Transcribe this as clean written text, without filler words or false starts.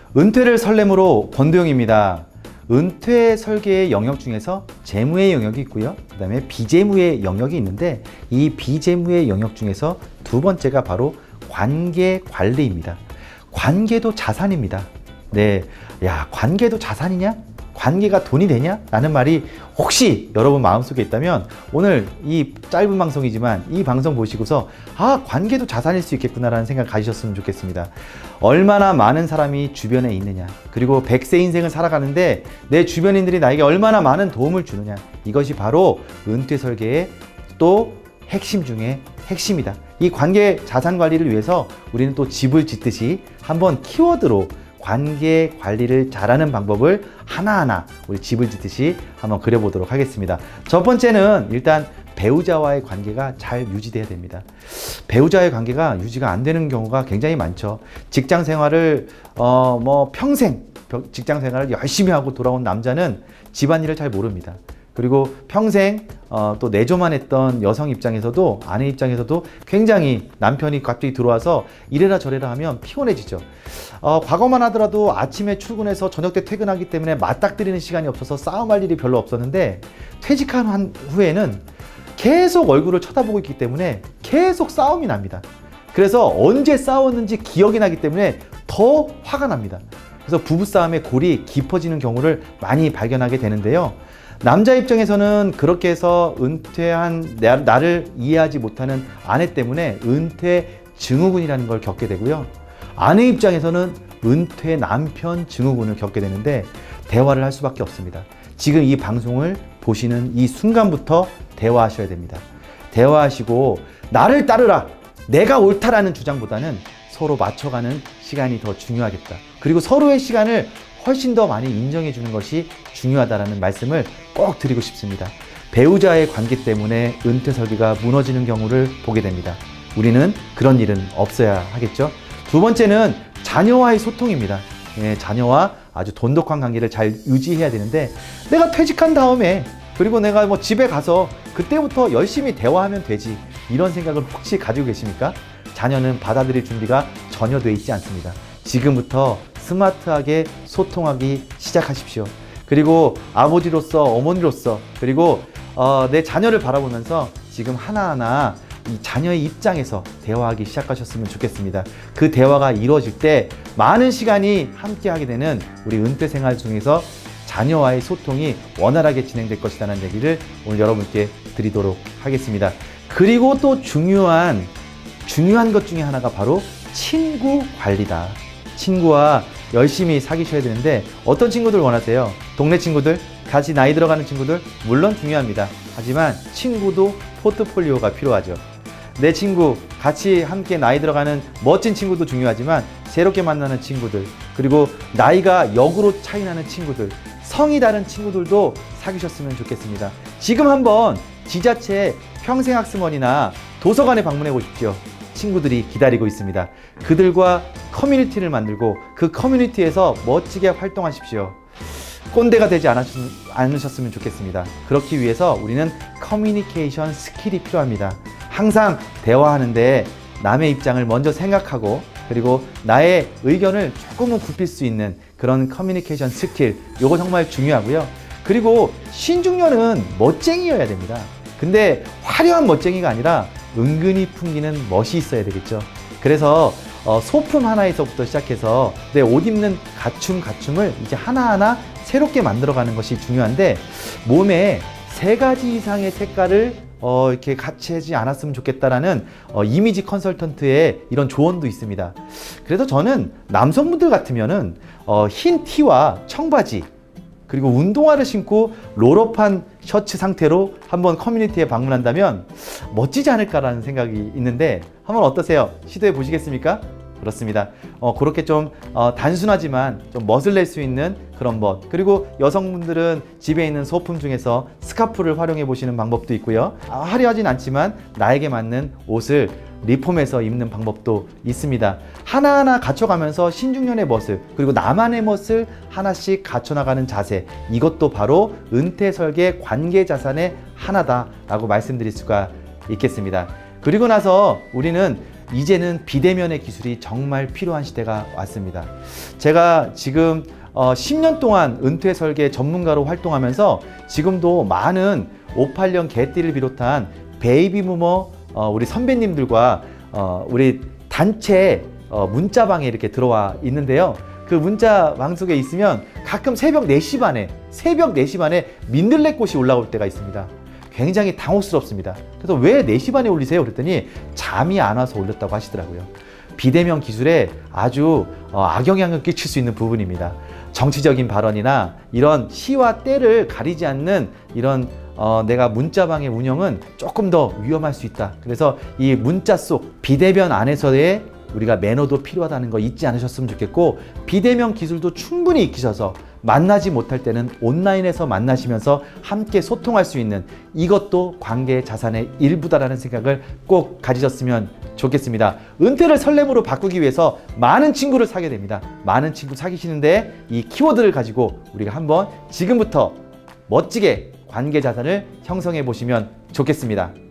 은퇴를 설렘으로 권도영입니다. 은퇴 설계의 영역 중에서 재무의 영역이 있고요. 그 다음에 비재무의 영역이 있는데 이 비재무의 영역 중에서 두 번째가 바로 관계 관리입니다. 관계도 자산입니다. 네, 야, 관계도 자산이냐? 관계가 돈이 되냐? 라는 말이 혹시 여러분 마음속에 있다면 오늘 이 짧은 방송이지만 이 방송 보시고서 아, 관계도 자산일 수 있겠구나 라는 생각 가지셨으면 좋겠습니다. 얼마나 많은 사람이 주변에 있느냐, 그리고 100세 인생을 살아가는데 내 주변인들이 나에게 얼마나 많은 도움을 주느냐, 이것이 바로 은퇴 설계의 또 핵심 중에 핵심이다. 이 관계 자산 관리를 위해서 우리는 또 집을 짓듯이 한번 키워드로 관계 관리를 잘하는 방법을 하나하나 우리 집을 짓듯이 한번 그려보도록 하겠습니다. 첫 번째는 일단 배우자와의 관계가 잘 유지돼야 됩니다. 배우자의 관계가 유지가 안 되는 경우가 굉장히 많죠. 직장 생활을 평생 직장 생활을 열심히 하고 돌아온 남자는 집안일을 잘 모릅니다. 그리고 평생 또 내조만 했던 여성 입장에서도, 아내 입장에서도 굉장히 남편이 갑자기 들어와서 이래라 저래라 하면 피곤해지죠. 과거만 하더라도 아침에 출근해서 저녁 때 퇴근하기 때문에 맞닥뜨리는 시간이 없어서 싸움할 일이 별로 없었는데 퇴직한 후에는 계속 얼굴을 쳐다보고 있기 때문에 계속 싸움이 납니다. 그래서 언제 싸웠는지 기억이 나기 때문에 더 화가 납니다. 그래서 부부싸움의 골이 깊어지는 경우를 많이 발견하게 되는데요. 남자 입장에서는 그렇게 해서 은퇴한 나를 이해하지 못하는 아내 때문에 은퇴 증후군이라는 걸 겪게 되고요. 아내 입장에서는 은퇴 남편 증후군을 겪게 되는데 대화를 할 수밖에 없습니다. 지금 이 방송을 보시는 이 순간부터 대화하셔야 됩니다. 대화하시고 나를 따르라, 내가 옳다라는 주장보다는 서로 맞춰가는 시간이 더 중요하겠다. 그리고 서로의 시간을 훨씬 더 많이 인정해 주는 것이 중요하다는 말씀을 꼭 드리고 싶습니다. 배우자의 관계 때문에 은퇴 설계가 무너지는 경우를 보게 됩니다. 우리는 그런 일은 없어야 하겠죠. 두 번째는 자녀와의 소통입니다. 예, 자녀와 아주 돈독한 관계를 잘 유지해야 되는데 내가 퇴직한 다음에 그리고 내가 집에 가서 그때부터 열심히 대화하면 되지, 이런 생각을 혹시 가지고 계십니까? 자녀는 받아들일 준비가 전혀 돼 있지 않습니다. 지금부터 스마트하게 소통하기 시작하십시오. 그리고 아버지로서, 어머니로서, 그리고 내 자녀를 바라보면서 지금 하나하나 이 자녀의 입장에서 대화하기 시작하셨으면 좋겠습니다. 그 대화가 이루어질 때 많은 시간이 함께 하게 되는 우리 은퇴 생활 중에서 자녀와의 소통이 원활하게 진행될 것이라는 얘기를 오늘 여러분께 드리도록 하겠습니다. 그리고 또 중요한 것 중에 하나가 바로 친구 관리다. 친구와 열심히 사귀셔야 되는데 어떤 친구들 원하세요? 동네 친구들? 같이 나이 들어가는 친구들? 물론 중요합니다. 하지만 친구도 포트폴리오가 필요하죠. 내 친구, 같이 함께 나이 들어가는 멋진 친구도 중요하지만 새롭게 만나는 친구들, 그리고 나이가 역으로 차이 나는 친구들, 성이 다른 친구들도 사귀셨으면 좋겠습니다. 지금 한번 지자체 평생학습원이나 도서관에 방문해 보십시오. 친구들이 기다리고 있습니다. 그들과 커뮤니티를 만들고 그 커뮤니티에서 멋지게 활동하십시오. 꼰대가 되지 않으셨으면 좋겠습니다. 그렇기 위해서 우리는 커뮤니케이션 스킬이 필요합니다. 항상 대화하는데 남의 입장을 먼저 생각하고 그리고 나의 의견을 조금은 굽힐 수 있는 그런 커뮤니케이션 스킬, 이거 정말 중요하고요. 그리고 신중년은 멋쟁이여야 됩니다. 근데 화려한 멋쟁이가 아니라 은근히 풍기는 멋이 있어야 되겠죠. 그래서 소품 하나에서부터 시작해서 내 옷 입는 갖춤을 이제 하나하나 새롭게 만들어가는 것이 중요한데 몸에 3가지 이상의 색깔을 이렇게 같이 하지 않았으면 좋겠다라는 이미지 컨설턴트의 이런 조언도 있습니다. 그래서 저는 남성분들 같으면은 흰 티와 청바지 그리고 운동화를 신고 롤업한 셔츠 상태로 한번 커뮤니티에 방문한다면 멋지지 않을까라는 생각이 있는데 한번 어떠세요? 시도해 보시겠습니까? 그렇습니다. 그렇게 좀 단순하지만 좀 멋을 낼 수 있는 그런 멋, 그리고 여성분들은 집에 있는 소품 중에서 스카프를 활용해 보시는 방법도 있고요. 화려하진 않지만 나에게 맞는 옷을 리폼해서 입는 방법도 있습니다. 하나하나 갖춰가면서 신중년의 멋을, 그리고 나만의 멋을 하나씩 갖춰나가는 자세, 이것도 바로 은퇴 설계 관계 자산의 하나다라고 말씀드릴 수가 있겠습니다. 그리고 나서 우리는 이제는 비대면의 기술이 정말 필요한 시대가 왔습니다. 제가 지금 10년 동안 은퇴 설계 전문가로 활동하면서 지금도 많은 58년 개띠를 비롯한 베이비부머 우리 선배님들과 우리 단체 문자방에 이렇게 들어와 있는데요. 그 문자방 속에 있으면 가끔 새벽 4시 반에 민들레꽃이 올라올 때가 있습니다. 굉장히 당혹스럽습니다. 그래서 왜 4시 반에 올리세요? 그랬더니 잠이 안 와서 올렸다고 하시더라고요. 비대면 기술에 아주 악영향을 끼칠 수 있는 부분입니다. 정치적인 발언이나 이런 시와 때를 가리지 않는 이런 내가 문자방의 운영은 조금 더 위험할 수 있다. 그래서 이 문자 속 비대면 안에서의 우리가 매너도 필요하다는 거 잊지 않으셨으면 좋겠고, 비대면 기술도 충분히 익히셔서 만나지 못할 때는 온라인에서 만나시면서 함께 소통할 수 있는, 이것도 관계 자산의 일부다라는 생각을 꼭 가지셨으면 좋겠습니다. 은퇴를 설렘으로 바꾸기 위해서 많은 친구를 사게 됩니다. 많은 친구 사귀시는데 이 키워드를 가지고 우리가 한번 지금부터 멋지게 관계 자산을 형성해 보시면 좋겠습니다.